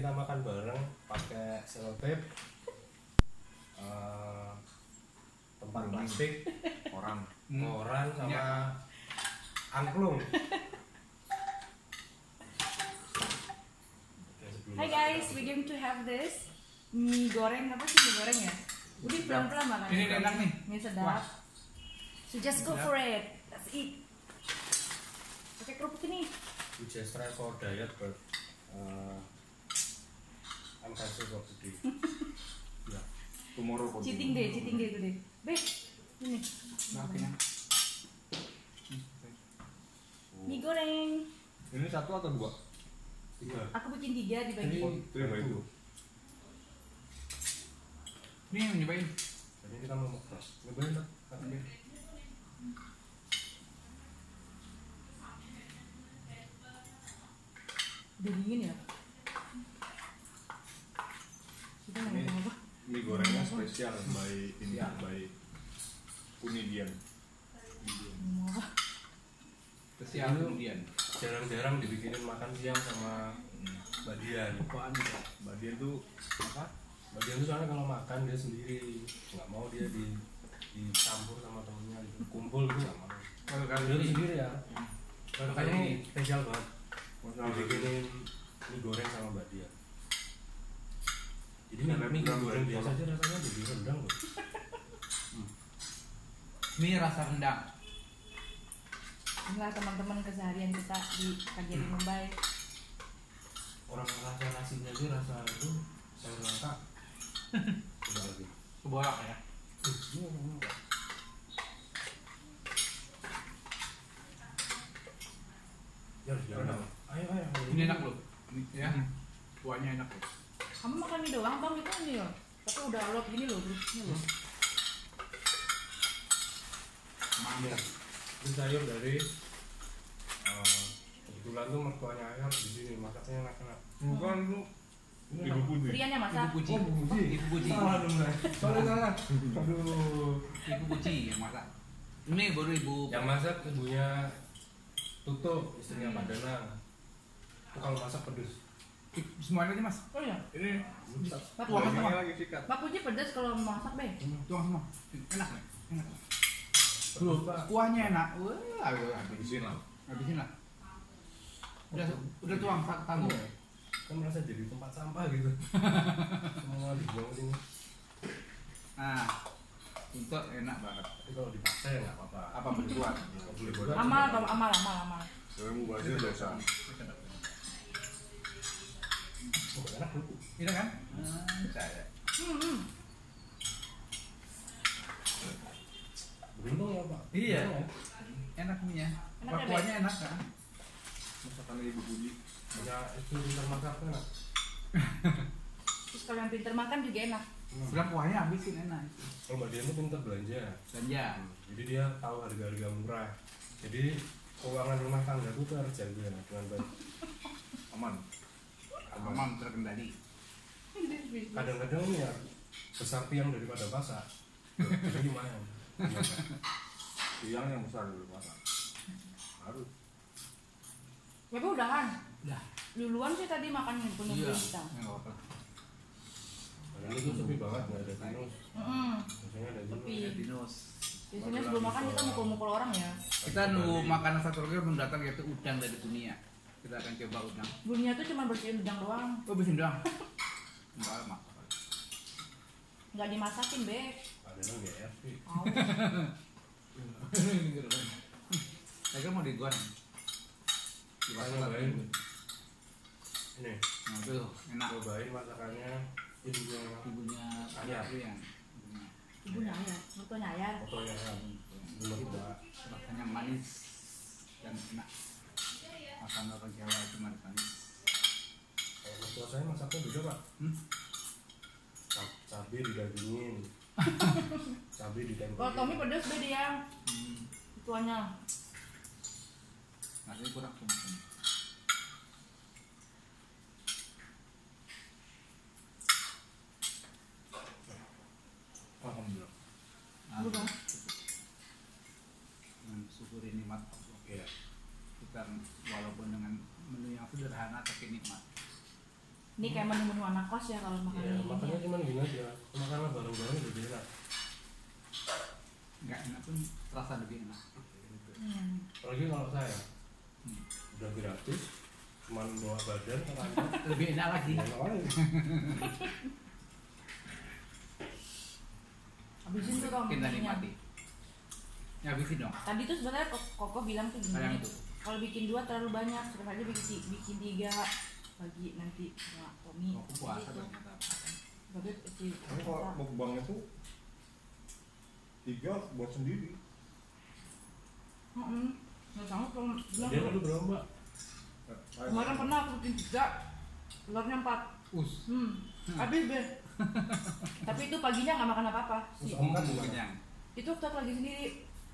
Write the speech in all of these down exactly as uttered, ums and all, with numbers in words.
kita makan bareng pakai selotip, uh, tempat plastik, koran, koran sama ya. angklung. Hi guys, we're going to have this mie goreng, apa sih mie goreng ya? Udah pelan-pelan makan. Ini enak nih. Mie sedap. So just go for it. Let's eat. Pakai kerupuk ini. We just try for diet, but uh, I'm cancelled for today. Ya, tomorrow. Cheating day, cheating day today. Be, ini. Maafin ya. Mie goreng. Ini satu atau dua? Tiga. Aku bikin tiga dibagi. Terima itu. Ini yang nyobain. Jadi kita mau makan. Nyobain lah. Udah dingin ya? Kita mau ngomong apa? Mie gorengnya spesial by ini by Indonesian. Ngomong apa? Spesial Indonesian. Jarang-jarang dibikinin makan siang sama Mbak Dian. Apaan itu? Mbak Dian tuh apa? Mbak Dian tuh soalnya kalau makan dia sendiri, nggak mau dia di dicampur sama temennya gitu. Kumpul gitu nggak mau. Kalau kali Dia ini sendiri ya. Kalau kali ini spesial banget. masalah Dibikinin mie goreng sama Mbak Dian. Jadi mie, mie goreng biasa aja rasanya jadi rendang loh. mie rasa rendang. Inilah teman-teman keseharian kita di K J di Mumbai. Orang rasa nasinya aja rasa itu sayur langka. Coba lagi. Kebolak ya. Ya harus jangan. Ayo ayo. Ini enak loh. Ya. Kuahnya enak loh. Kamu makan mie doang bang itu ini loh. Tapi udah alot gini loh, terusnya loh. Mantap. Ini sayur dari uh, kebetulan tuh mertuanya ayam di sini masaknya enak-enak. Bukan lu. Ibu Puji. Rian yang masak. Ibu Puji. Oh, Bu Puji. Ibu Puji. Salah dong, Bray. Salah salah. Aduh. Ibu Puji yang masak. Ini baru ibu. Yang masak ibunya Tutup, istrinya Pak Danang. Itu kalau masak pedes. Semuanya aja mas. Oh iya. Ini Pak tuang Puji, semua lagi sikat. Pak Puji pedas kalau masak deh. Tuang semua. Enak nih. Enak. Tuh, Pak. Kuahnya enak. Wah, habisin lah. Habisin lah. Udah udah tuang tanggung. Kan merasa jadi tempat sampah gitu. Semua dibuang sini. Nah, untuk enak banget. Tapi kalau dipaksa ya nggak apa-apa. Apa berbuat? Kalau boleh buat. Amal atau amal amal amal. Kamu baca biasa. Oh, enak tuh. Ini kan? Saya. Hmm, hmm. Beruntung ya Pak. Iya. Beruntung ya. Enak nih ya. Enak ya, Kuahnya enak kan? Masakan Ibu Budi. Ya itu pintar masak enak. Terus kalau yang pinter makan juga enak. Hmm. Bilang kuahnya habisin enak. Kalau Mbak Dian tuh pintar belanja. Belanja. Hmm. Jadi dia tahu harga-harga murah. Jadi keuangan rumah tangga itu terjaga dengan baik. Aman. Aman terkendali. Kadang-kadang ini ya besar tiang daripada pasar. Jadi lumayan. Tiang yang besar dulu pasar. Harus. Ya bu udahan. Udah. Duluan sih tadi makan punya Iya. kita. Enggak apa-apa. Nah, ini tuh sepi banget nggak ada tinus. Mm-mm. Biasanya ada Sepi. tinus. Dinus. Biasanya sebelum makan kita mukul-mukul orang ya. Kita nunggu makanan satu lagi belum datang yaitu udang dari dunia. Kita akan coba udang. Bunyinya tuh cuma bersihin udang doang. Oh, bersihin udang. Enggak lama. Nggak dimasakin be. Ada yang G R sih. Au. Saya mau digoreng. Kita nyobain. Ini. Nah, tuh enak. Cobain masakannya ibunya Ibunya Ayah. yang Ibunya ayah, mertuanya ayah. fotonya kan. Belum coba. rasanya manis dan enak. Makan orang Jawa cuma manis. Kalau mertua saya masaknya beda Pak. Hmm? Cab- Cabai didagingin. Cabai ditempelin. Kalau Tommy pedas be dia. Hmm. Mertuanya. Nasi kurang kumpul. Alhamdulillah. Udah. Mensyukuri nikmat Allah. Iya. Kita walaupun dengan menu yang sederhana tapi nikmat. Ini kayak menu-menu anak kos ya kalau makan Iya, ini. makannya Ya. cuma gini aja. Makannya bareng-bareng lebih enak. Enggak enak pun terasa lebih enak. Hmm. Apalagi kalau saya Hmm. udah gratis, cuma bawa badan ke kantor. Lebih enak lagi. Enak lagi. Habisin tuh dong. Kita ininya. nikmati. Ya habisin dong. Tadi tuh sebenarnya Kok- Koko bilang tuh Sayang gini. tuh. Kalau bikin dua terlalu banyak, sudah aja bikin bikin tiga bagi nanti sama Tommy. Aku puasa Gitu. ternyata. Bagus si. Tapi kalau mukbang itu tiga buat sendiri. Heeh. Nggak sanggup kalau bilang Dia dulu berapa mbak? kemarin pernah aku bikin tiga, telurnya empat. Us. Hmm. Habis deh. Tapi itu paginya nggak makan apa-apa. Si- Terus om kan Mungkin gimana? yang Itu waktu aku lagi sendiri.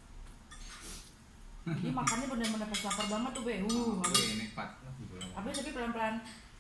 Jadi makannya benar-benar pas lapar banget tuh be. Uh, habis. Wih, nikmat. Habis tapi pelan-pelan.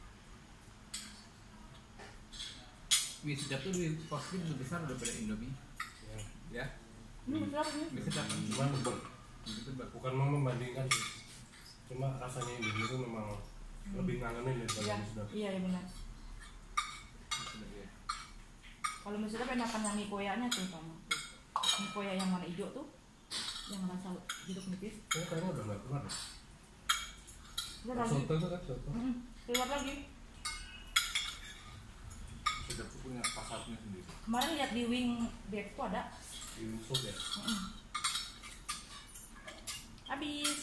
Mie sedap tuh di porsi lebih besar daripada Indomie. Ya. Ya. Ini betul ini. Mie sedap kan Cuman bukan, itu bagus. bukan mau membandingkan sih. Cuma rasanya ini itu memang lebih ngangenin daripada Iya, mie sedap. iya ya benar. Mie sedap, ya. Kalau misalnya enakan yang mie koyanya tuh kamu tuh. Mie koya yang warna hijau tuh, yang rasa jeruk nipis. Ini kayaknya udah nggak keluar. deh. Keluar lagi. Soto itu kan soto. Mm-mm, keluar lagi. Sedap tuh punya pasarnya sendiri. Kemarin lihat di Wing Depot ada. Di sup ya. Mm-mm. Habis.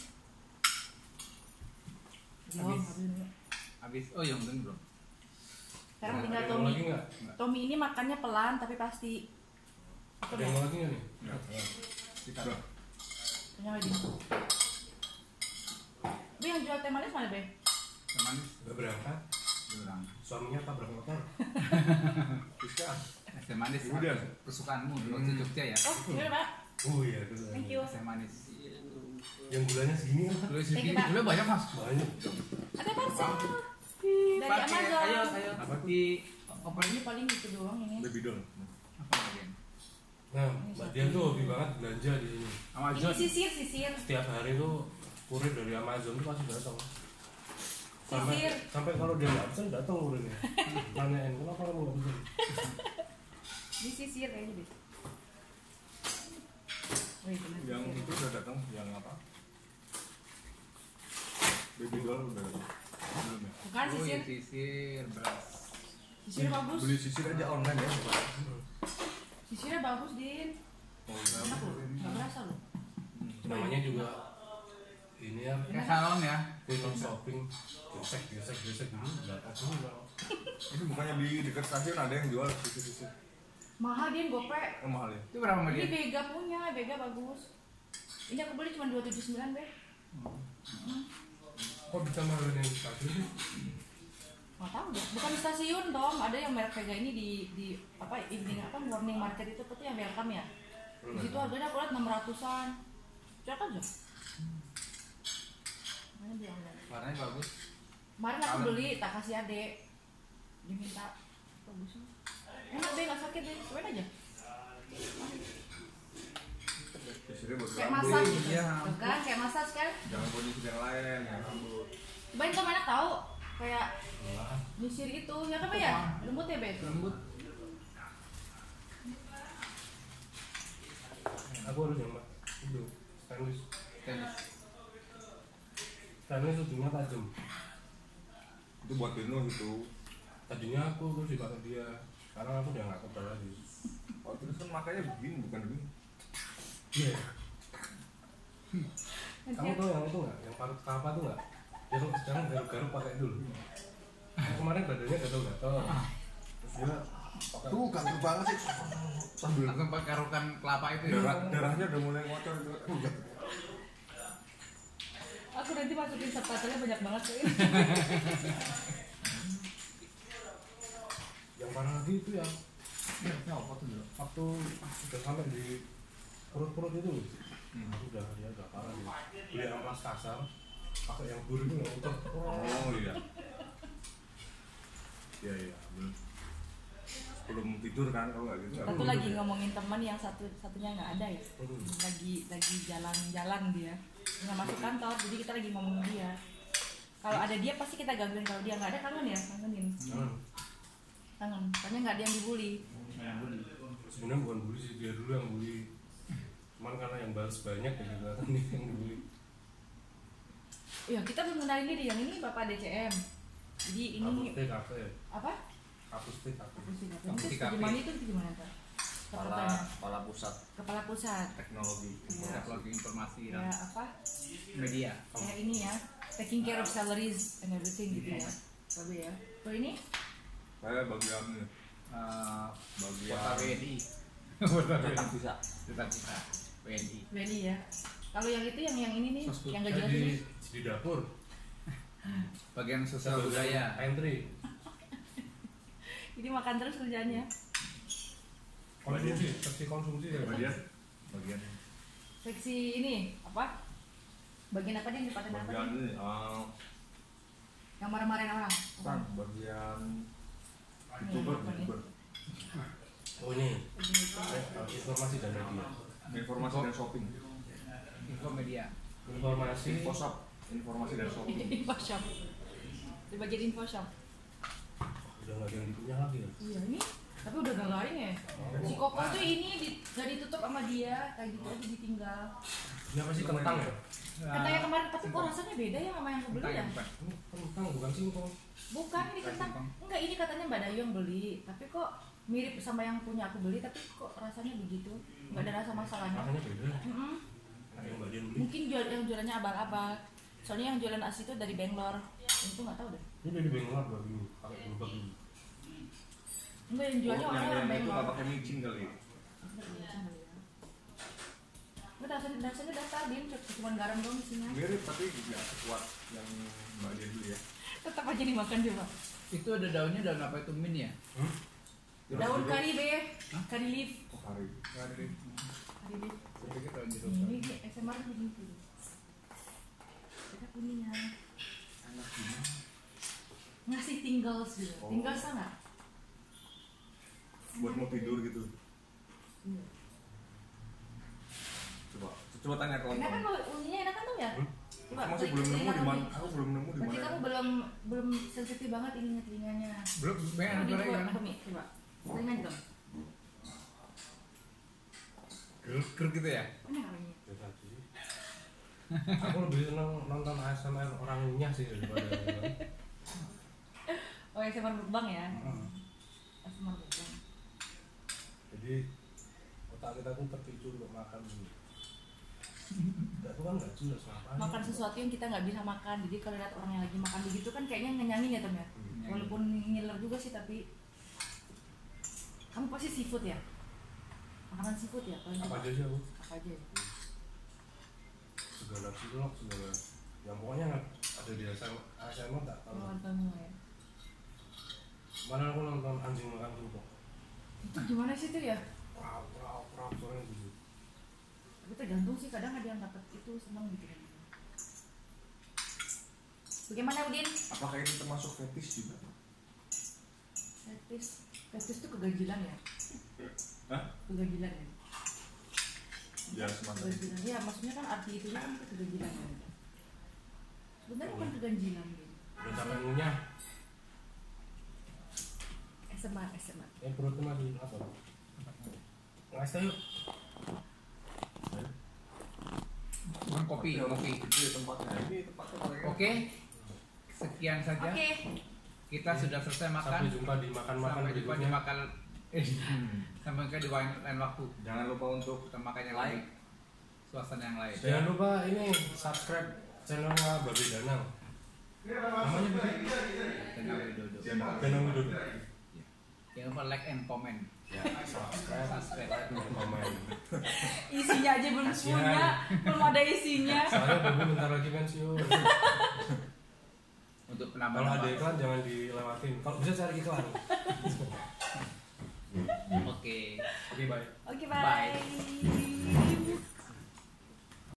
Belum, Habis. habis ini. Habis. Oh, yang belum belum. Sekarang Ada tinggal yang mau Tommy. lagi nggak? Tommy ini makannya pelan tapi pasti. Apa Ada yang mau lagi nggak nih? Nggak. Kita Punya lagi. Be yang jual teh manis mana be? yang manis Udah berangkat. kurang. Suaminya tabrak motor. Bisa. Es teh manis. Udah. Kesukaanmu di waktu Jogja ya. Oh, ini pak. Oh iya itu. Thank you. Es teh manis. Yang gulanya segini lah. Gula Thank you, segini. Pak. Gula banyak mas. Banyak. Ada parcel dari Pakai, Amazon. ayo ayo. Apa tuh? Di oper Ini paling gitu doang ini. Baby doll. apa lagi? Nah, Mbak Dian tuh hobi banget belanja di sini. Amazon. Ini sisir sisir. Setiap hari tuh kurir dari Amazon tuh pasti datang. Sampai Sisir. sampai kalau dia nggak pesen datang kurirnya. Nanyain kenapa kamu nggak pesen? Ini sisir kayaknya deh. Oh, itu nanti Yang sisir. itu udah datang, yang apa? Baby doll udah datang. Belum ya? Bukan Oh, sisir. iya, sisir beras. Sisirnya bagus. Beli sisir aja online ya. Sisirnya bagus, Din. Oh, iya. Enak loh. Enggak berasa loh. Namanya juga ini ya Kayak salon ya. window shopping. Gesek gesek gesek dulu datang semua. Ini bukannya di dekat stasiun ada yang jual sisir-sisir. Mahal, Din, gope. Oh, mahal ya? Itu berapa sama Ini dia? Vega punya, Vega bagus. Ini aku beli cuma dua ratus tujuh puluh sembilan, Be. Kok bisa malah yang stasiun sih? Nggak tahu deh. Bukan di stasiun dong. Ada yang merek Vega ini di di apa evening apa morning market itu tuh yang welcome ya. Di situ harganya aku lihat enam ratusan. Cek aja. Mana dia online? Warnanya bagus. Kemarin aku Kalem. beli tak kasih adek. Dia minta bagus. Enak deh, nggak sakit deh. Cobain aja. Sisirnya buat Kayak rambut. massage gitu. Iya. Tuh kan, kayak massage kan. Jangan buat sisir yang lain, yang rambut. Cobain tuh enak tahu. Kayak Wah, nyisir itu. Ya kan, Be, ya? Lembut ya, Be? Lembut. aku harus yang mbak itu stainless. Tenis. Stainless ujungnya tajam. Itu buat Dino itu. Tadinya aku terus dipakai dia. Sekarang aku udah nggak kebal lagi. Oh, terus kan makanya begini, bukan begini. Iya. Kamu tahu yang itu nggak? Yang parut kelapa tuh nggak? Dia tuh sekarang garuk-garuk pakai dulu. Nah, kemarin badannya gatel-gatel. Terus dia pakai Tuh, kantor banget sih. Sambil Langsung pakai karukan kelapa itu ya. darah, darahnya udah mulai ngocor itu. Aku nanti masukin subtitlenya banyak banget sih. yang parah lagi itu ya Ini apa tuh dulu? waktu udah sampai di perut-perut itu. Hmm. Aku udah ya udah parah sih. Beli amplas kasar, pakai yang buru itu nggak utuh. Oh iya. Iya iya. Belum, belum tidur kan kalau nggak gitu. nggak Satu boleh. lagi ngomongin teman yang satu satunya nggak ada ya. Hmm. Lagi lagi jalan-jalan dia. Nggak masuk kantor, jadi kita lagi ngomongin dia. Kalau ada dia pasti kita gangguin, kalau dia nggak ada kangen ya, kangenin. Jangan. Kangen. Soalnya nggak ada yang dibully. Sebenarnya bukan bully sih, dia dulu yang bully. Cuman karena yang balas banyak ya gitu kan dia yang dibully. Iya, kita belum kenalin diri. Yang ini Bapak D C M. Jadi ini Kapus T K P. apa? Kapus T K P. Kapus T K P. Kapus Itu T K P. gimana itu gimana Pak? Kepala kepala pusat Kepala pusat. teknologi Iya. Teknologi informasi Ya dan apa? media. Kayak ini ya, taking care of salaries and everything gitu ya. Babe ya. Kalau ini saya bagian Uh, bagian Kota W N I. tetap bisa Tetap bisa W N I. Benny ya. Kalau yang itu yang yang ini nih, Sosbud. yang gak Saya jelas di, ini. di dapur. Bagian sosial budaya. Pantry. Ini makan terus kerjaannya. Konsumsi, seksi konsumsi ya. bagian bagian Seksi ini apa? Bagian apa nih yang dipakai apa bagian nih? ini uh, Yang marah-marahin orang. kan bagian youtuber youtuber Oh ini eh, informasi dan media. informasi dan shopping Info media. Informasi. info shop informasi dan shopping Info shop. Di bagian info shop. Udah nggak ada yang dipunya lagi ya. Iya ini. Tapi udah gak garing ya. Si Koko tuh ini di, gak ditutup sama dia, kayak gitu aja ditinggal. Ini apa sih kentang ya? Kentangnya kemarin, tapi kok rasanya beda ya sama yang aku beli Kentang ya? yang bukan. Ini kentang bukan singkong. Bukan, ini kentang. Enggak, ini katanya Mbak Dayu yang beli. Tapi kok mirip sama yang punya aku beli, tapi kok rasanya begitu. Nggak ada rasa masalahnya. Rasanya beda. Mm-mm. Ada yang bagian beli. Mungkin jual, yang jualannya abal-abal. Soalnya yang jualan asli itu dari Bangalore. Itu nggak tahu deh. Ini dari Bangalore baru pakai gerobak dulu. Enggak, yang jualnya Oh, orang yang orang yang itu nggak Bangalore. pakai micin kali Enggak, rasanya, rasanya dasar dia cuma garam doang isinya. mirip tapi nggak sekuat yang mbak dia dulu ya Tetap aja dimakan coba. Itu ada daunnya, daun apa itu, mint ya? Hmm? Daun kari be, kari leaf, oh hari Kari. kari leaf. Saya pikir daun jeruk. Ini ini S M R begini tuh. Kita kuningnya. Ngasih tinggal sih, Oh. tinggal sana. buat mau tidur gitu Iya. coba coba tanya kawan Enak kan kawan kalau unyinya enak kan tuh ya? Hmm? Coba aku masih klik belum nemu telinga di kamu. mana aku belum nemu di Berarti mana kamu belum belum sensitif banget ininya telinganya. Belum, banyak Kamu di negara luar yang kami, coba. Telinga dong. gerut gitu ya. Enak kayaknya. Biasa aja sih. Aku lebih seneng nonton A S M R orang ngunyah sih daripada Oh, S M R mukbang ya. Hmm. S M R mukbang. Jadi otak kita tuh terpicu untuk makan dulu. Enggak tuh kan nggak jelas ngapain. Makan sesuatu yang kita nggak bisa makan. Jadi kalau lihat orang yang lagi makan begitu kan kayaknya ngenyangin ya Tom ya. Hmm. Walaupun ngiler juga sih tapi kamu pasti seafood ya? Makanan seafood ya? Paling Apa suka? aja sih aku? Apa aja? Ya? Segala cilok, segala yang pokoknya nggak ada di A S M R tak tahu. Kalau kamu ya. Mana aku nonton anjing makan kerupuk. Itu gimana sih tuh ya? Wow, wow, wow, soalnya gitu. Tapi tergantung sih kadang ada yang dapat itu senang gitu kan. Bagaimana Udin? apakah itu termasuk fetish juga Fetis, fetis tuh keganjilan ya? Hah? Keganjilan ya? ya semacam itu Keganjilan, ya maksudnya kan arti itunya kan keganjilan ya. Sebenarnya bukan keganjilan gitu. Udah sampai ngunyah. S M R, S M R. Eh perutnya masih apa? Ngasih yuk. Bukan kopi, kopi. itu ya tempatnya ini tempatnya paling Oke. Sekian saja. Oke. Kita sudah selesai makan. Sampai jumpa di makan-makan Sampai jumpa di berikutnya. makan. Eh, sampai jumpa di lain lain waktu. jangan lupa untuk Kita makan yang Like. lain. Suasana yang lain. Jangan lupa ini subscribe channelnya Babe Danang. Namanya Babe Danang Widodo. Danang Widodo. Jangan lupa like and comment. Ya, subscribe, Subscribe. like, dan komen. Isinya aja belum Kasihan. punya, belum ada isinya. Soalnya Babe bentar lagi pensiun. Untuk penambahan. Kalau ada iklan jangan dilewatin. Kalau bisa cari iklan. Oke. Oke, bye. Oke, Bye. bye.